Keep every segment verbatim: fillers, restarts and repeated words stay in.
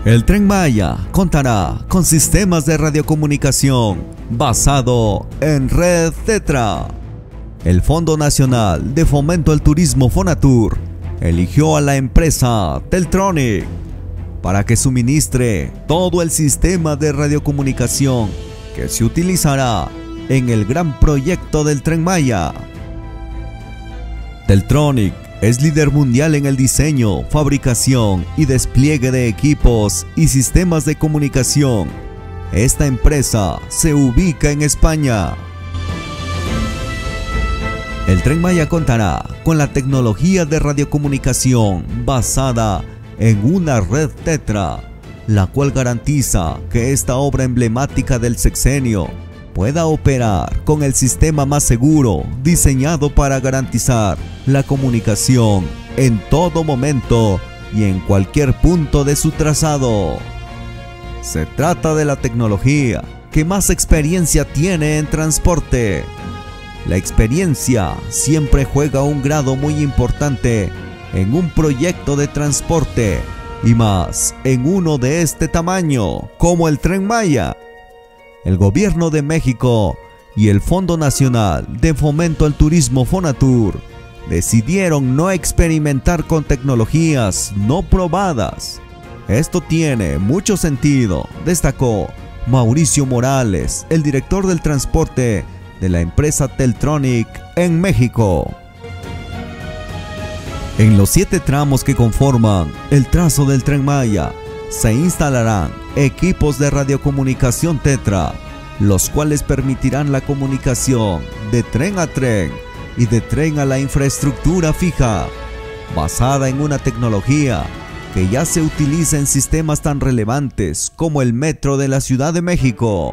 El Tren Maya contará con sistemas de radiocomunicación basado en red Tetra. El Fondo Nacional de Fomento al Turismo Fonatur eligió a la empresa Teltronic para que suministre todo el sistema de radiocomunicación que se utilizará en el gran proyecto del Tren Maya. Teltronic es líder mundial en el diseño, fabricación y despliegue de equipos y sistemas de comunicación. Esta empresa se ubica en España. El Tren Maya contará con la tecnología de radiocomunicación basada en una red Tetra, la cual garantiza que esta obra emblemática del sexenio pueda operar con el sistema más seguro diseñado para garantizar la comunicación en todo momento y en cualquier punto de su trazado. Se trata de la tecnología que más experiencia tiene en transporte. La experiencia siempre juega un grado muy importante en un proyecto de transporte y más en uno de este tamaño como el Tren Maya. El Gobierno de México y el Fondo Nacional de Fomento al Turismo Fonatur decidieron no experimentar con tecnologías no probadas. Esto tiene mucho sentido, destacó Mauricio Morales, el director del transporte de la empresa Teltronic en México. En los siete tramos que conforman el trazo del Tren Maya se instalarán equipos de radiocomunicación Tetra, los cuales permitirán la comunicación de tren a tren y de tren a la infraestructura fija, basada en una tecnología que ya se utiliza en sistemas tan relevantes como el metro de la Ciudad de México.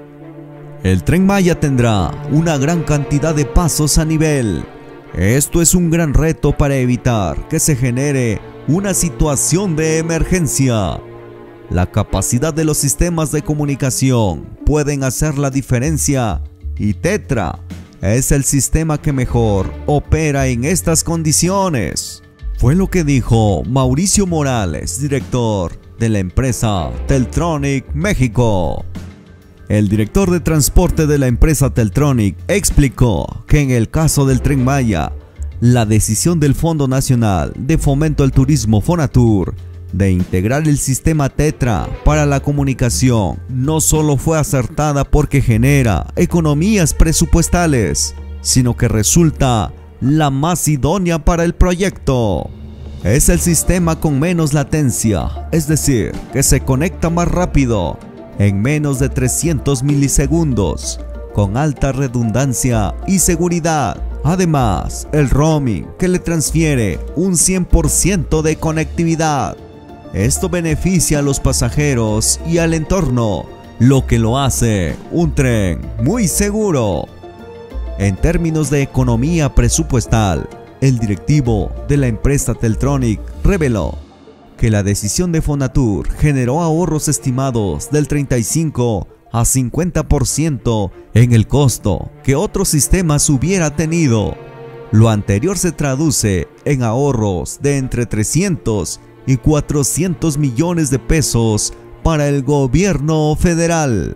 El Tren Maya tendrá una gran cantidad de pasos a nivel. Esto es un gran reto para evitar que se genere una situación de emergencia. La capacidad de los sistemas de comunicación pueden hacer la diferencia y Tetra es el sistema que mejor opera en estas condiciones. Fue lo que dijo Mauricio Morales, director de la empresa Teltronic México. El director de transporte de la empresa Teltronic explicó que en el caso del Tren Maya, la decisión del Fondo Nacional de Fomento al Turismo Fonatur de integrar el sistema Tetra para la comunicación no solo fue acertada porque genera economías presupuestales, sino que resulta la más idónea para el proyecto. Es el sistema con menos latencia, es decir, que se conecta más rápido, en menos de trescientos milisegundos, con alta redundancia y seguridad. Además, el roaming que le transfiere un cien por ciento de conectividad. Esto beneficia a los pasajeros y al entorno, lo que lo hace un tren muy seguro. En términos de economía presupuestal, el directivo de la empresa Teltronic reveló que la decisión de Fonatur generó ahorros estimados del treinta y cinco a cincuenta por ciento en el costo que otros sistemas hubiera tenido. Lo anterior se traduce en ahorros de entre trescientos y cuatrocientos millones de pesos para el gobierno federal.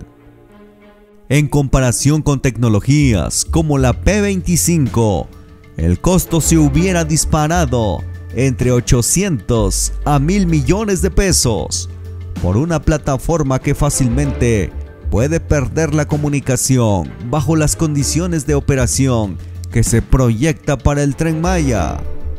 En comparación con tecnologías como la P veinticinco, el costo se hubiera disparado entre ochocientos a mil millones de pesos por una plataforma que fácilmente puede perder la comunicación bajo las condiciones de operación que se proyecta para el Tren Maya.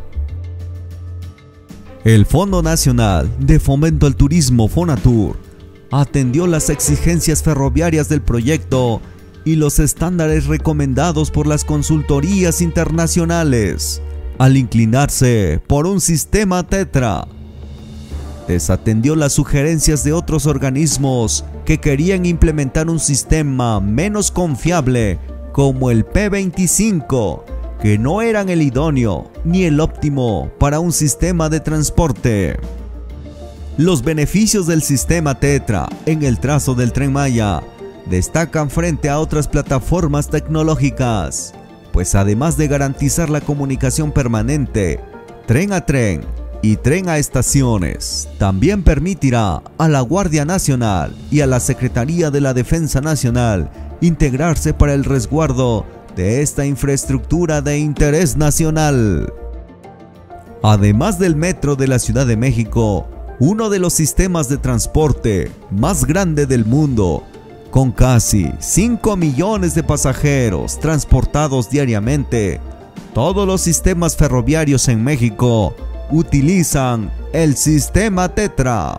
El Fondo Nacional de Fomento al Turismo Fonatur atendió las exigencias ferroviarias del proyecto y los estándares recomendados por las consultorías internacionales al inclinarse por un sistema Tetra. Desatendió las sugerencias de otros organismos que querían implementar un sistema menos confiable como el P veinticinco, que no eran el idóneo ni el óptimo para un sistema de transporte. Los beneficios del sistema Tetra en el trazo del Tren Maya destacan frente a otras plataformas tecnológicas, pues además de garantizar la comunicación permanente, tren a tren, y tren a estaciones. También permitirá a la Guardia Nacional y a la Secretaría de la Defensa Nacional integrarse para el resguardo de esta infraestructura de interés nacional. Además del metro de la Ciudad de México, uno de los sistemas de transporte más grande del mundo, con casi cinco millones de pasajeros transportados diariamente, todos los sistemas ferroviarios en México utilizan el sistema Tetra.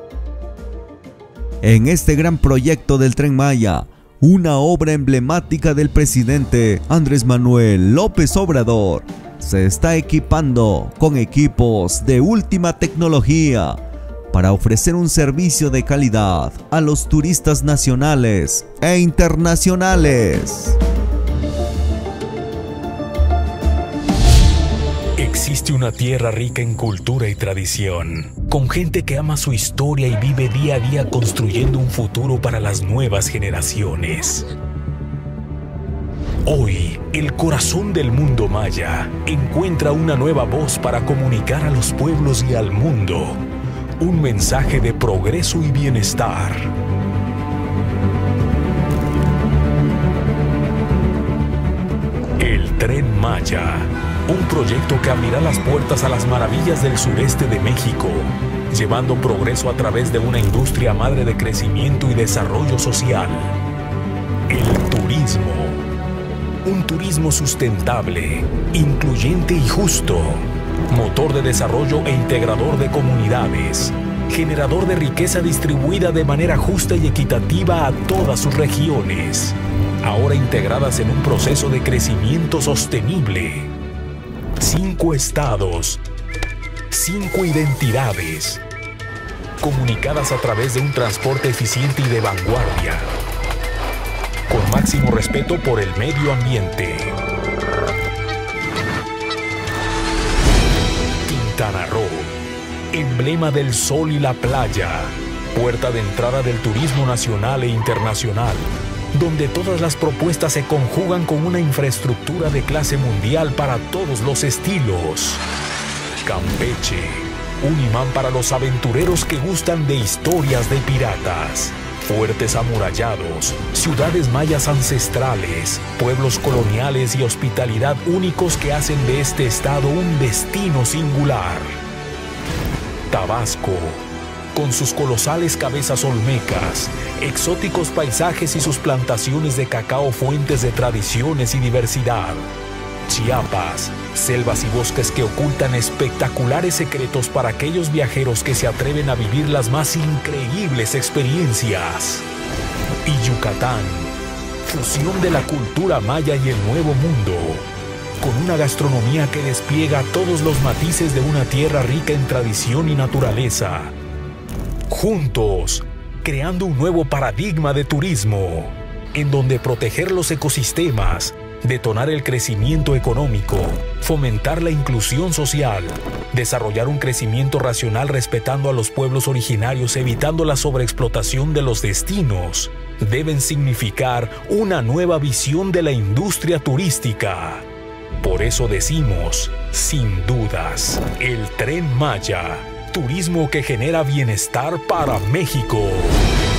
En este gran proyecto del Tren Maya, una obra emblemática del presidente Andrés Manuel López Obrador, se está equipando con equipos de última tecnología para ofrecer un servicio de calidad a los turistas nacionales e internacionales. Existe una tierra rica en cultura y tradición, con gente que ama su historia y vive día a día construyendo un futuro para las nuevas generaciones. Hoy, el corazón del mundo maya encuentra una nueva voz para comunicar a los pueblos y al mundo un mensaje de progreso y bienestar. El Tren Maya, un proyecto que abrirá las puertas a las maravillas del sureste de México, llevando progreso a través de una industria madre de crecimiento y desarrollo social. El turismo. Un turismo sustentable, incluyente y justo, motor de desarrollo e integrador de comunidades, generador de riqueza distribuida de manera justa y equitativa a todas sus regiones, ahora integradas en un proceso de crecimiento sostenible. Cinco estados, cinco identidades, comunicadas a través de un transporte eficiente y de vanguardia, con máximo respeto por el medio ambiente. Quintana Roo, emblema del sol y la playa, puerta de entrada del turismo nacional e internacional, donde todas las propuestas se conjugan con una infraestructura de clase mundial para todos los estilos. Campeche, un imán para los aventureros que gustan de historias de piratas. Fuertes amurallados, ciudades mayas ancestrales, pueblos coloniales y hospitalidad únicos que hacen de este estado un destino singular. Tabasco, con sus colosales cabezas olmecas, exóticos paisajes y sus plantaciones de cacao, fuentes de tradiciones y diversidad. Chiapas, selvas y bosques que ocultan espectaculares secretos para aquellos viajeros que se atreven a vivir las más increíbles experiencias. Y Yucatán, fusión de la cultura maya y el nuevo mundo, con una gastronomía que despliega todos los matices de una tierra rica en tradición y naturaleza. Juntos, creando un nuevo paradigma de turismo, en donde proteger los ecosistemas, detonar el crecimiento económico, fomentar la inclusión social, desarrollar un crecimiento racional respetando a los pueblos originarios, evitando la sobreexplotación de los destinos, deben significar una nueva visión de la industria turística. Por eso decimos, sin dudas, el Tren Maya, turismo que genera bienestar para México.